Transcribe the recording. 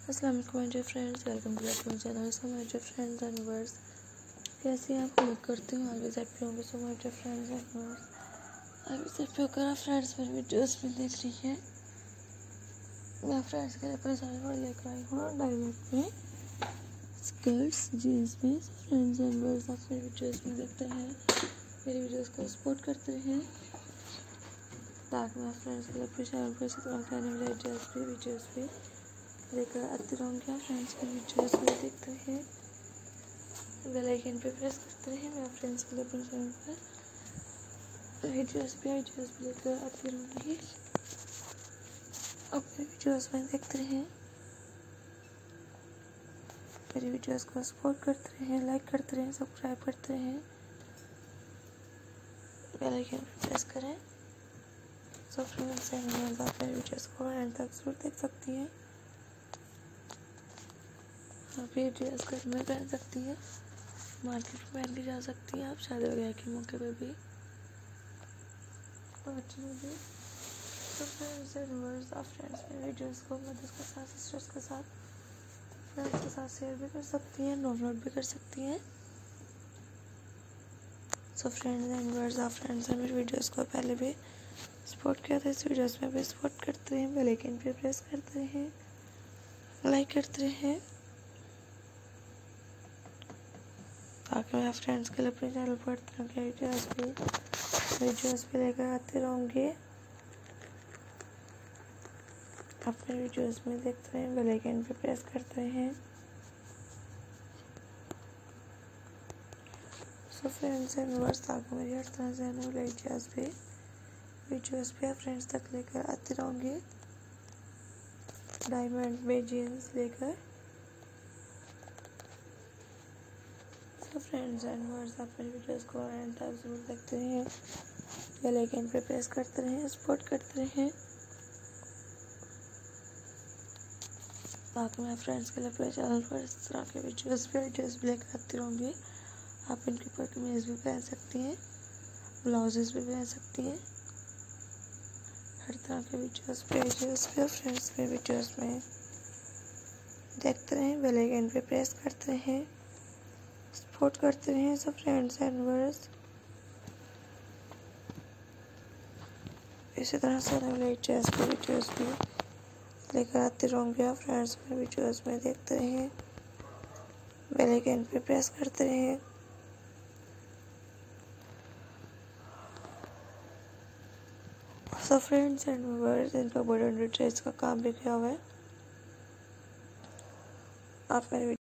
अस्सलाम वालेकुम my dear friends, welcome to my channel. So my dear friends and viewers, कैसे हैं आप? उम्मीद करती हूँ ऑलवेज हैप्पी होंगे। So my dear friends and viewers, always happy होकर आप फ्रेंड्स मेरी वीडियोस में देख रही हैं। मैं फ्रेंड्स के लिए अपने सारे लेकर आई हूँ डायमंड में, स्कर्ट्स, जीन्स में। फ्रेंड्स एंड व्यूअर्स, आप मेरी वीडियोस में देखते हैं, मेरी वीडियोस को सपोर्ट करते हैं ताकि मैं फ्रेंड्स के लिए अपने चैनल पर इसी तरह के आने वाले वीडियोस पे लेकर आती रहूँगी। फ्रेंड्स की वीडियोस में देखते हैं, बेल आइकन पे प्रेस करते रहे। मैं फ्रेंड्स के लिए अपने चैनल पर वीडियोस पे लेकर आती रहूँगी। अपने वीडियोस में देखते रहें, मेरी वीडियोस को सपोर्ट करते रहें, लाइक करते रहें, सब्सक्राइब करते रहें, बेल आइकन पे प्रेस करें। सो फ्रेंड्स एंड व्यूअर्स, आप मेरी वीडियोस को एंड तक जरूर देख सकती हैं। आप ये ड्रेस घर में पहन सकती हैं, मार्केट में पहन के जा सकती हैं, आप शादी वगैरह के मौके पर भी, पार्टी में भी। तो फ्रेंड्स एंड व्यूअर्स, आप फ्रेंड्स मेरे वीडियोस को मदर्स के साथ, सिस्टर्स के साथ, फ्रेंड्स के साथ शेयर भी कर सकती हैं, डाउनलोड भी कर सकती हैं। सो फ्रेंड्स एंड व्यूअर्स, आप फ्रेंड्स ने मेरी वीडियोस को पहले भी सपोर्ट किया था, इस वीडियोस में भी सपोर्ट करते हैं, बेल आइकन पे प्रेस करते हैं, लाइक करते हैं ताकि मैं फ्रेंड्स के लिए अपने चैनल पर तरह के वीडियोस पे लेकर आते रहूँगी। अपने वीडियोस में देखते हैं, बेल आइकन पे प्रेस करते हैं। सो फ्रेंड्स एंड व्यूअर्स, ताकि मेरी हर तरह से आने वाले वीडियोस पे फ्रेंड्स तक लेकर आती रहूँगी, डायमंड में जीन्स लेकर। तो फ्रेंड्स एंड व्यूअर्स, आप मेरी वीडियोस को एंड तक जरूर देखते हैं, बेल आइकन पे प्रेस करते रहें, सपोर्ट करते रहें ताकि मैं फ्रेंड्स के लिए अपने चैनल पर इस तरह के वीडियोस भी लेकर आती रहूँगी। आप इनके ऊपर कमीज़ भी पहन सकती हैं, ब्लाउजेस भी पहन सकती हैं, हर तरह के वीडियोस पे फ्रेंड्स मेरे वीडियोस में देखते रहें, बेल आइकन पे प्रेस करते हैं, सपोर्ट करते रहें। सब फ्रेंड्स एंड व्यूअर्स, इसी तरह से मैं वीडियोस भी लेकर आते रहूँगी। आप फ्रेंड्स मेरे वीडियोस में देखते रहें, बेल आइकन पे प्रेस करते रहें। सो फ्रेंड्स एंड व्यूअर्स, इन पर बॉर्डर ड्रेस का काम भी किया हुआ है। आप मेरे